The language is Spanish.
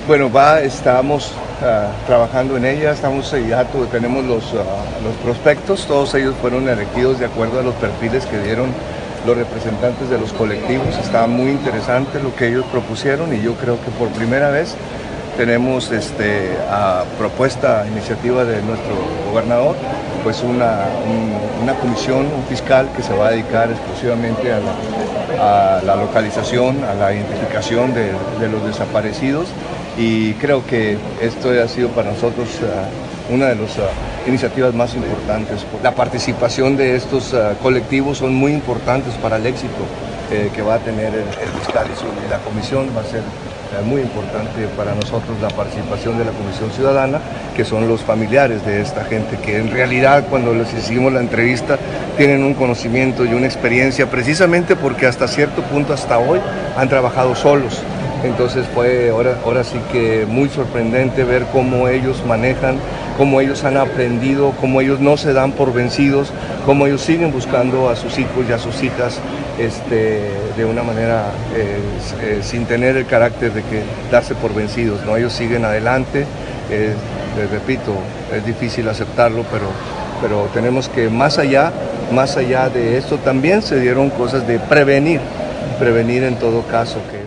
Bueno, estamos trabajando en ella, tenemos los prospectos, todos ellos fueron elegidos de acuerdo a los perfiles que dieron los representantes de los colectivos. Está muy interesante lo que ellos propusieron y yo creo que por primera vez tenemos a iniciativa de nuestro gobernador, pues una comisión, un fiscal que se va a dedicar exclusivamente a la localización, a la identificación de los desaparecidos, y creo que esto ha sido para nosotros una de las iniciativas más importantes. La participación de estos colectivos son muy importantes para el éxito que va a tener el fiscal y la comisión. Va a ser muy importante para nosotros la participación de la Comisión Ciudadana, que son los familiares de esta gente, que en realidad cuando les hicimos la entrevista tienen un conocimiento y una experiencia, precisamente porque hasta cierto punto, hasta hoy, han trabajado solos. Entonces fue ahora sí que muy sorprendente ver cómo ellos manejan, cómo ellos han aprendido, cómo ellos no se dan por vencidos, cómo ellos siguen buscando a sus hijos y a sus hijas de una manera sin tener el carácter de que darse por vencidos, ¿no? Ellos siguen adelante. Les repito, es difícil aceptarlo, pero tenemos que más allá de esto también se dieron cosas de prevenir en todo caso que